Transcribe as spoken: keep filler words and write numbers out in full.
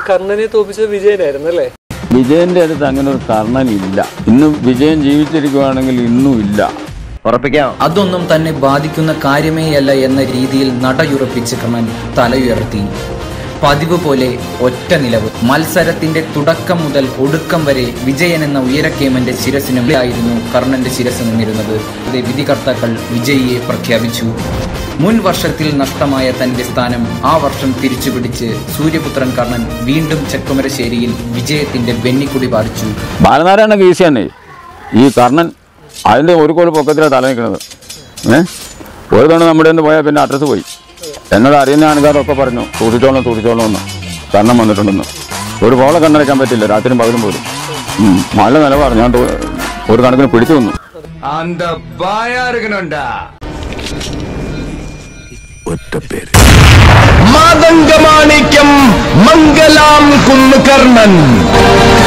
കർണനെ തോപ്പിച്ചത് വിജയനായിരുന്നു അല്ലേ? വിജയന്റെ അടുത്ത് അങ്ങനെ ഒരു കർണനില്ല. ഇന്നും വിജയൻ ജീവിച്ചിരിക്കുകയാണെങ്കിൽ ഇന്നും ഇല്ല. ഉറപ്പിക്കാം. അതൊന്നും തന്നെ ബാധിക്കുന്ന കാര്യമേയല്ല എന്ന രീതിയിൽ നടയുറപ്പിച്ച് കർണൻ തലയുയർത്തി. പതിവ് പോലെ ഒറ്റ നിലവ്. മത്സരത്തിന്റെ തുടക്കം മുതൽ ഒടുക്കം വരെ വിജയൻ എന്ന ഉയരക്കേമന്റെ ശിരസിനുള്ളിലായിരുന്നു കർണന്റെ ശിരസ് നിന്നിരുന്നത്. വിധികർത്താക്കൾ വിജയിയെ പ്രഖ്യാപിച്ചു. മുൻ വർഷത്തിൽ നഷ്ടമായ തന്റെ സ്ഥാനം ആ വർഷം തിരിച്ചുപിടിച്ച് സൂര്യപുത്രൻ കർണൻ വീണ്ടും ചെക്കുമരശ്ശേരിയിൽ വിജയത്തിന്റെ വെന്നിക്കുടി പാറിച്ചു. ബാലനാരായണ ഈസിയാണ് ഈ കർണൻ. അതിന്റെ ഒരു കോല് പൊക്കത്തിലാണ് തല നിൽക്കുന്നത്. ഏഹ് ഒരു തവണ നമ്മുടെ ഒന്ന് പോയാൽ പിന്നെ അഡ്രസ്സ് പോയി. എന്നോട് അറിയുന്ന ആൾക്കാരൊക്കെ പറഞ്ഞു സൂക്ഷിച്ചോളണം സൂക്ഷിച്ചോളണം എന്ന്. കർണം വന്നിട്ടുണ്ടെന്ന്. ഒരു പോളെ കണ്ണടയ്ക്കാൻ പറ്റില്ല രാത്രിയും പകലും പോലും. നല്ല നിലവാണ്. ഞാൻ ഒരു കണക്കിന് പിടിച്ചു വന്നു. മാതംഗമാണിക്യം മംഗലാം കുന്ന് കർണൻ.